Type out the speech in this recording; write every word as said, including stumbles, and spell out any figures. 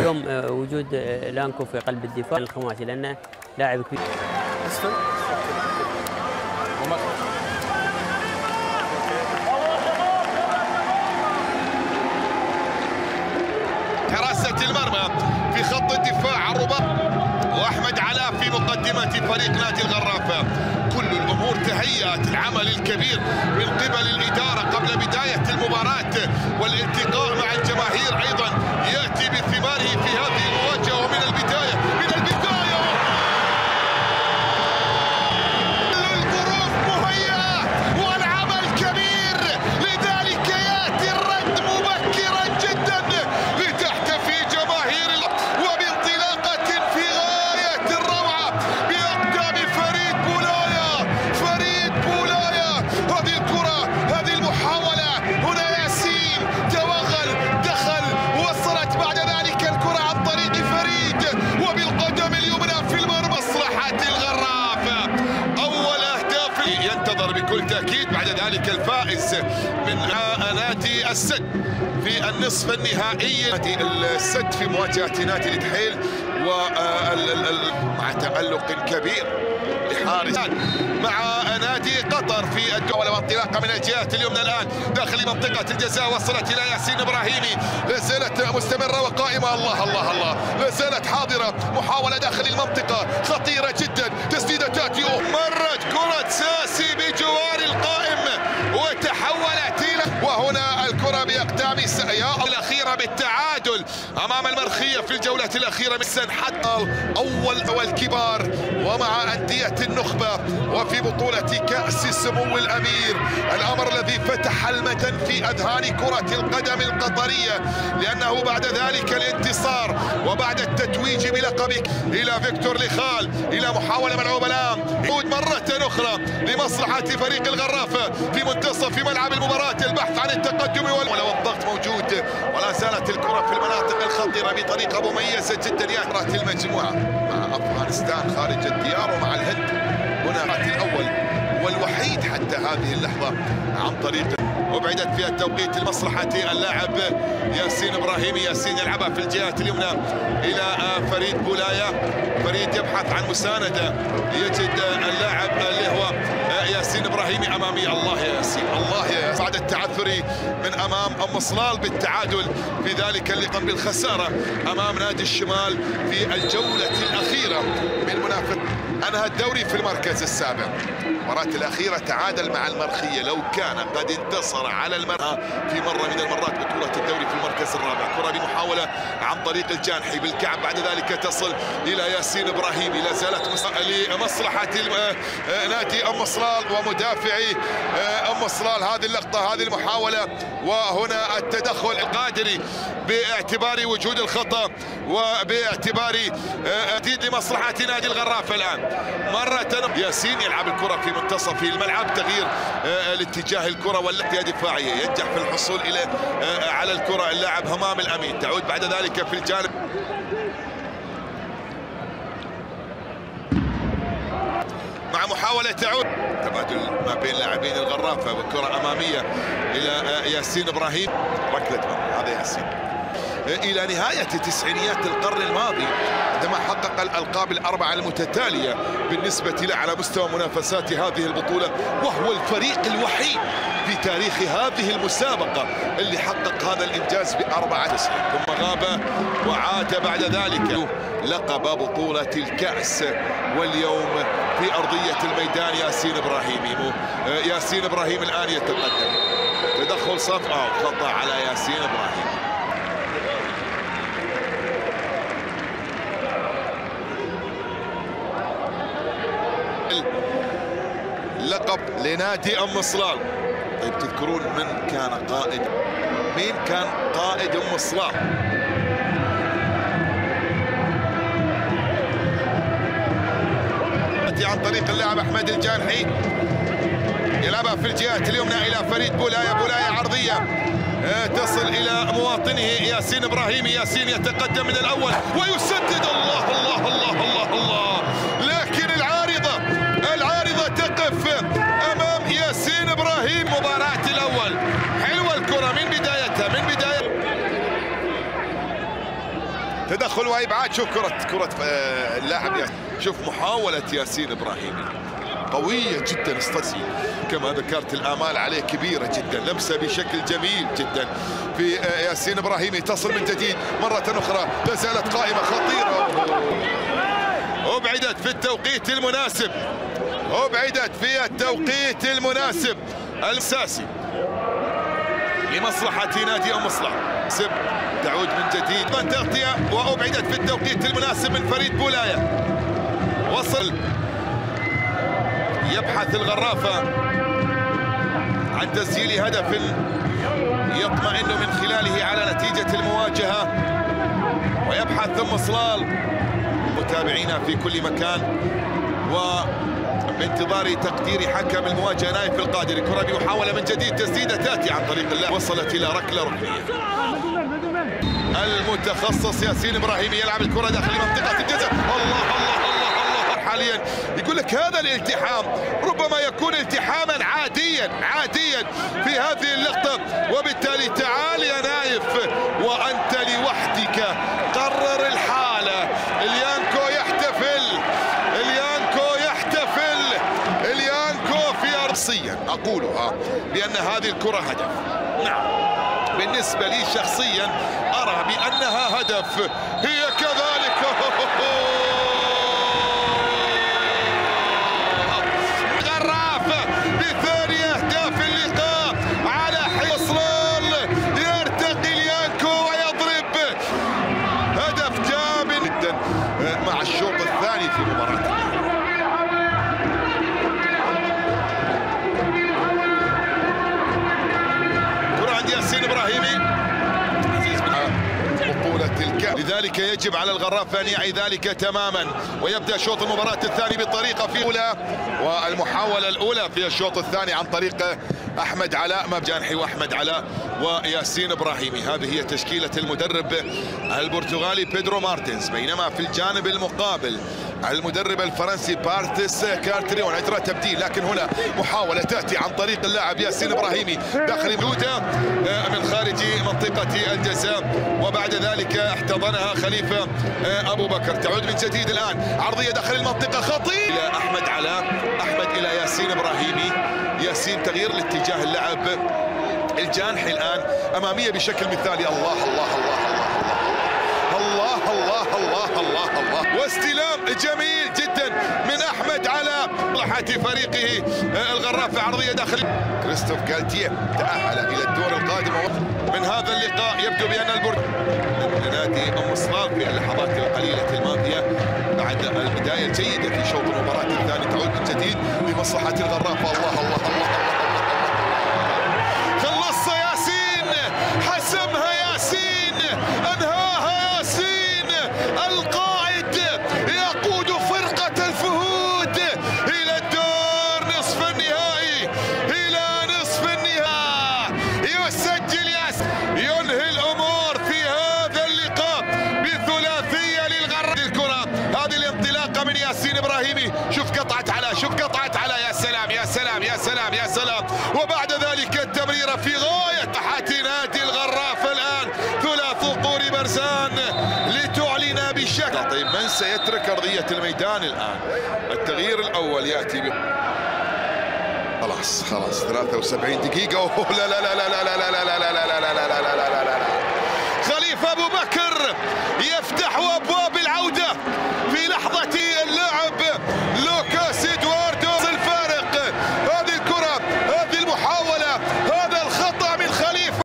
اليوم وجود لانكو في قلب الدفاع الخماسي لانه لاعب كبير. اسفل حراسة المرمى في خط الدفاع الرباط، واحمد علاء في مقدمة فريق نادي الغرافة. كل الامور تهيأت، العمل الكبير من قبل الادارة قبل بداية المباراة والالتقاء مع الجماهير ايضا ياتي بثماره في هذه المواجهة. ومن البداية من البداية الظروف مهيئة والعمل كبير، لذلك ياتي الرد مبكرا جدا لتحتفي جماهير وبانطلاقة في غاية الروعة بأقدام فريد بولايا. فريد بولايا، هذه الكرة، هذه المحاولة، هنا ياسين توغل، دخل، وصلت بعد ذلك الكرة عن طريق فريد وبالقدم اليمنى في المرمى. مصلحة الغرافة أول أهداف ينتظر بكل تأكيد بعد ذلك الفائز من نادي السد في النصف النهائي. نادي السد في مواجهة نادي الدحيل ومع تألق كبير لحارس مع نادي قطر في الجولة، وانطلاقة من الجهة اليمنى الآن داخل منطقة الجزاء، وصلت إلى ياسين إبراهيمي، لا زالت مستمرة وقائمة. الله الله الله، لا زالت حاضرة، محاولة داخل المنطقة خطيرة جدا، تسديدة تأتي، مرت كرة ساسي بجوار القائم وتحولت إلى، وهنا الكرة بأقدام سياء الأخيرة بالتعادل أمام المرخية في الجولة الأخيرة. مسن حتى أول والكبار ومع أندية النخبة وفي بطولة كأس سمو الأمير، الأمر الذي فتح المدن في أذهان كرة القدم القطرية، لأنه بعد ذلك الانتصار وبعد التتويج بلقبك إلى فيكتور لخال، إلى محاولة ملعوبة الآن عود مرة أخرى لمصلحة فريق الغرافة في منتصف ملعب المباراة، البحث عن التقدم ولو الضغط موجود، ولا زالت الكرة في المناطق الخطيرة بطريقة مميزة جدا. يأتي المجموعة مع أفغانستان خارج الديار ومع الهند هنا الأول والوحيد حتى هذه اللحظة عن طريق، وبعدت في التوقيت لمصلحة اللاعب ياسين إبراهيمي. ياسين يلعبها في الجهة اليمنى إلى فريد بولايا، فريد يبحث عن مساندة، يجد اللاعب اللي هو ياسين إبراهيمي أمامي. الله يا ياسين، الله يا ياسين، بعد التعثر من أمام أم صلال بالتعادل في ذلك اللقاء بالخسارة أمام نادي الشمال في الجولة الأخيرة من منافس، أنهى الدوري في المركز السابع. المباراة الأخيرة تعادل مع المرخية، لو كان قد انتصر على المرأة في مرة من المرات بطولة الدوري في المركز الرابع. كرة بمحاولة عن طريق الجانحي بالكعب، بعد ذلك تصل إلى ياسين إبراهيمي، لا زالت لمصلحة نادي أم صلال ومدافعي أم صلال. هذه اللقطة، هذه المحاولة، وهنا التدخل القادري باعتبار وجود الخطأ وباعتبار تهديد لمصلحة نادي الغرافة. الآن مرة ياسين يلعب الكرة في منتصف الملعب، تغيير الاتجاه الكرة والتي دفاعية، ينجح في الحصول إلى على الكرة اللاعب همام الأمين، تعود بعد ذلك في الجانب مع محاولة تعود تبادل ما بين لاعبين الغرافة، وكرة أمامية إلى ياسين إبراهيم، ركلة هذا ياسين إلى نهاية تسعينيات القرن الماضي عندما حقق الألقاب الأربعة المتتالية بالنسبة له على مستوى منافسات هذه البطولة، وهو الفريق الوحيد في تاريخ هذه المسابقة اللي حقق هذا الإنجاز بأربعة تسعين، ثم غاب وعاد بعد ذلك لقب بطولة الكأس. واليوم في أرضية الميدان ياسين إبراهيمي، ياسين إبراهيم الآن يتقدم، تدخل صف أو خطأ على ياسين إبراهيم. لقب لنادي أم صلال. طيب تذكرون من كان قائد، مين كان قائد أم صلال؟ عن طريق اللاعب أحمد الجانحي، يلعبها في الجهة اليمنى إلى فريد بولايا، بولايا عرضية تصل إلى مواطنه ياسين إبراهيمي. ياسين يتقدم من الأول ويسدد، الله الله الله الله الله، لكن العارضة العارضة تقف أمام ياسين إبراهيم. مباراة الأول حلوة الكرة من بدايتها، من بداية تدخل وابعاد. شوف كره كره اللاعب، شوف محاوله ياسين ابراهيمي قويه جدا، استسي كما ذكرت الامال عليه كبيره جدا، لمسه بشكل جميل جدا في ياسين ابراهيمي، تصل من جديد مره اخرى، لا زالت قائمه خطيره، ابعدت في التوقيت المناسب، ابعدت في التوقيت المناسب الاساسي لمصلحه نادي ام مصلح. سب تعود من جديد من تغطيه، وابعدت في التوقيت المناسب من فريد بولايه. وصل يبحث الغرافه عن تسجيل هدف يطمئن من خلاله على نتيجه المواجهه، ويبحث ثم صلال متابعينا في كل مكان وبانتظار تقدير حكم المواجهه نايف القادري. كره بمحاوله من جديد، تسديده تاتي عن طريق اللاعب، وصلت الى ركله ركنيه. المتخصص ياسين ابراهيمي يلعب الكره داخل منطقه الجزاء. الله الله الله الله حاليا يقول لك هذا الالتحام ربما يكون التحاما عاديا عاديا في هذه اللقطه، وبالتالي تعال يا نايف وانت لوحدك قرر الحاله. اليانكو يحتفل، اليانكو يحتفل، اليانكو في ارصيا اقولها بان هذه الكره هدف. نعم بالنسبه لي شخصيا ارى بانها هدف، هي كذلك. غرافه بثاني اهداف اللقاء على حصلال، يرتقي اليانكو ويضرب هدف جامد جدا مع الشوط الثاني في مباراة. كرة عند ياسين ابراهيمي عزيز بطولة الكأس، لذلك يجب على الغرافة ان يعي ذلك تماما، ويبدا شوط المباراة الثاني بطريقة في اولى، والمحاولة الاولى في الشوط الثاني عن طريق احمد علاء مبجانحي واحمد علاء وياسين ابراهيمي. هذه هي تشكيله المدرب البرتغالي بيدرو مارتينز، بينما في الجانب المقابل المدرب الفرنسي بارتيس كارتريون اجرى تبديل، لكن هنا محاوله تاتي عن طريق اللاعب ياسين ابراهيمي داخل موجوده من خارج منطقه الجزاء، وبعد ذلك احتضنها خليفه ابو بكر. تعود من جديد الان عرضيه داخل المنطقه خطيره الى احمد علاء، احمد الى ياسين ابراهيمي، ياسين تغيير الاتجاه اللعب الجانحي الان اماميه بشكل مثالي. الله الله الله الله الله الله الله الله، واستلام جميل جدا من احمد علاء مصلحة فريقه الغرافه. عرضيه داخل كريستوف جالتيه تاهل الى الدور القادم من هذا اللقاء. يبدو بان البرج نادي ام صلال في اللحظات القليله الماضيه بعد البدايه الجيده في شوط المباراه الثاني تعود من جديد لمصلحه الغرافه. الله الله الله خلصها ياسين، حسمها ياسين، انهاها ياسين، القائد يقود فرقه الفهود الى الدور نصف النهائي، الى نصف النهائي. يسجل ياسين، ينهي الامور في هذا اللقاء بثلاثيه للغرافه. الكره هذه الانطلاقه من ياسين ابراهيمي، شوف قطعت على شوف قطعت على يا سلام يا سلام يا سلام يا سلام، وبعد ذلك التمريره في غايه تحت نادي الغرافه. الان ثلاث قوري برزان لتعلن بشكل. طيب من سيترك ارضيه الميدان الان؟ التغيير الاول ياتي ب... خلاص خلاص ثلاثة وسبعين دقيقه. أوه لا لا لا لا لا لا لا لا لا لا لا لا لا لا لا لا لا. خليفه ابو بكر يفتح ابواب